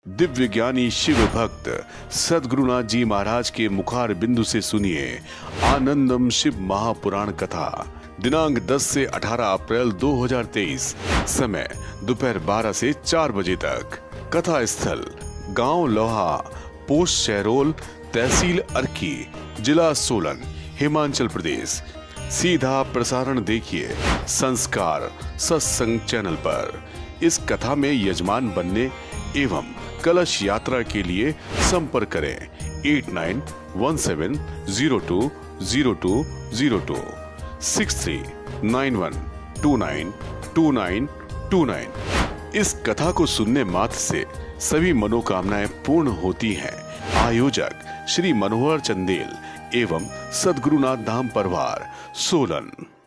दिव्य ज्ञानी शिव भक्त सद्गुरुनाथ जी महाराज के मुखार बिंदु से सुनिए आनंदम शिव महापुराण कथा। दिनांक 10 से 18 अप्रैल 2023, समय दोपहर 12 से 4 बजे तक। कथा स्थल गांव लोहा, पोस्ट शहरोल, तहसील अर्की, जिला सोलन, हिमाचल प्रदेश। सीधा प्रसारण देखिए संस्कार सत्संग चैनल पर। इस कथा में यजमान बनने एवं कलश यात्रा के लिए संपर्क करें 8917020202 6391292929। इस कथा को सुनने मात्र से सभी मनोकामनाएं पूर्ण होती हैं। आयोजक श्री मनोहर चंदेल एवं सद्गुरुनाथ धाम परिवार, सोलन।